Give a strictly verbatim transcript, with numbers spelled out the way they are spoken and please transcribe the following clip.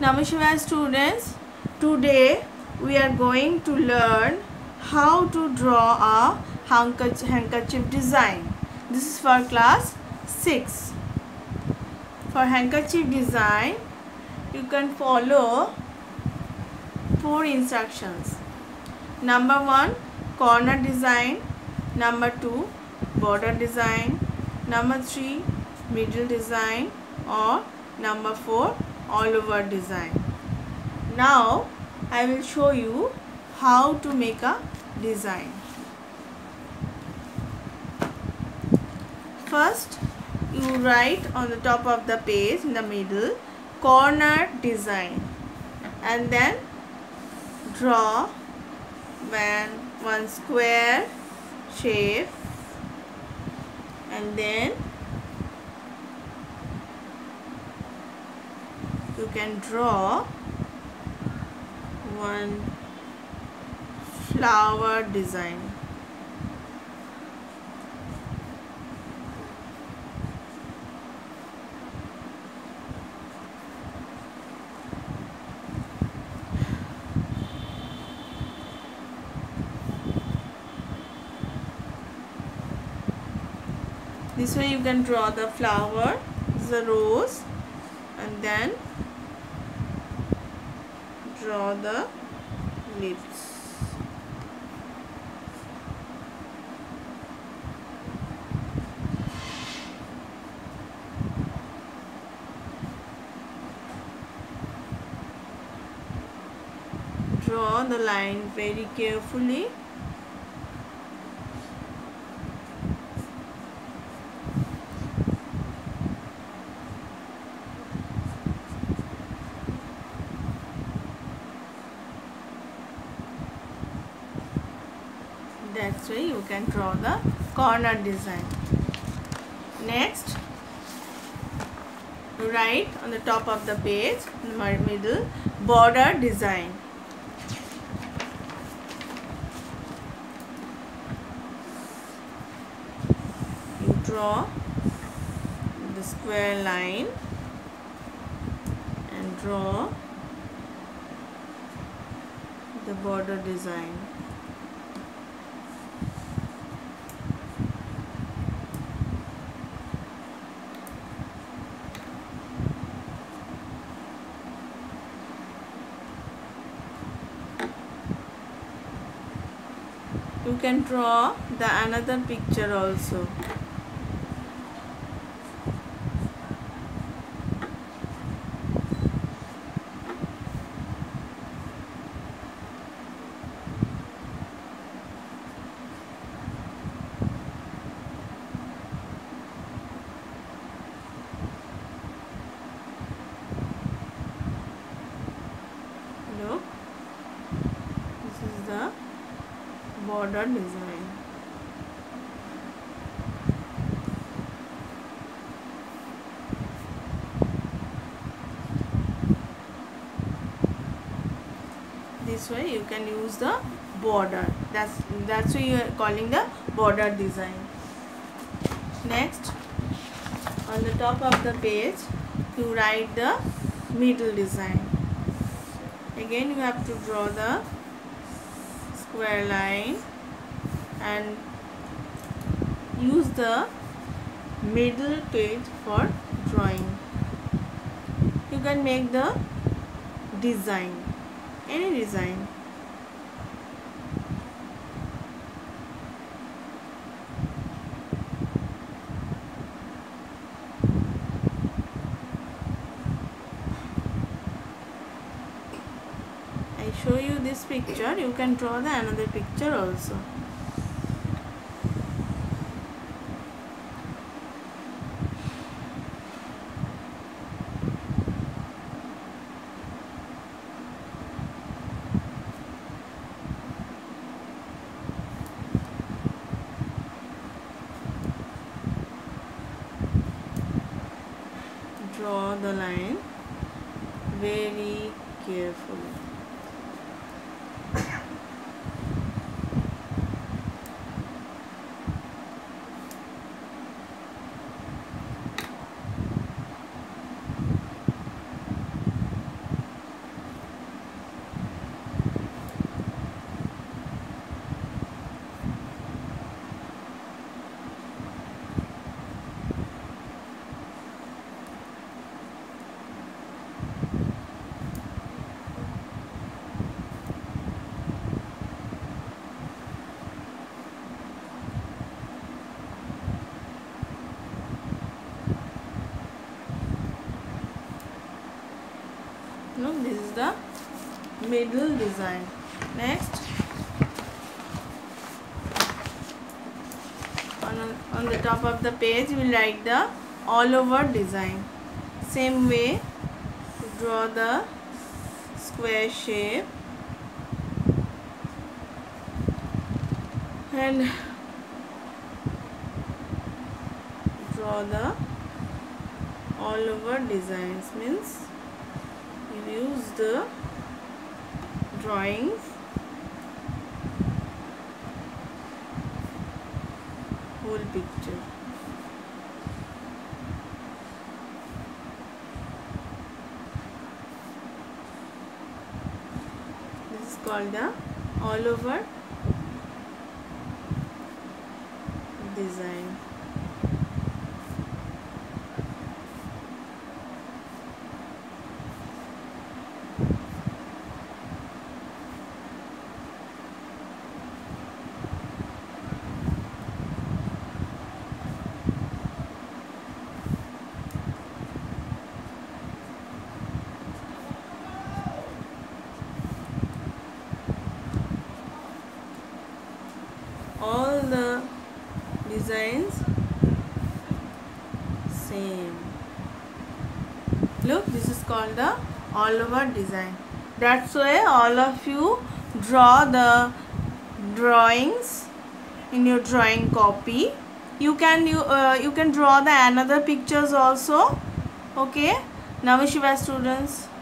Namaskar students, today we are going to learn how to draw a handkerchief design. This is for class six. For handkerchief design, you can follow four instructions. Number one, corner design. Number two, border design. Number three, middle design. Or number four, all over design. Now I will show you how to make a design. First, you write on the top of the page in the middle corner design, and then draw one, one square shape, and then you can draw one flower design. This way you can draw the flower, the rose, and then draw the lips. Draw the line very carefully. That's why you can draw the corner design. Next, write on the top of the page in the middle border design. You draw the square line and draw the border design. You can draw the another picture also. Look, this is the border design. This way you can use the border. That's that's why you are calling the border design. Next, on the top of the page, you write the middle design. Again, you have to draw the square line and use the middle page for drawing. You can make the design, any design. I show you this picture, you can draw the another picture also. Draw the line very carefully. Look, this is the middle design. Next, on, on the top of the page we will write the all over design. Same way to draw the square shape and draw the all over designs, means you use the drawings whole picture. This is called the all over design. All the designs same. Look, this is called the all over design. That's why all of you draw the drawings in your drawing copy. You can you uh, you can draw the another pictures also. Okay, Namah Shivaya students.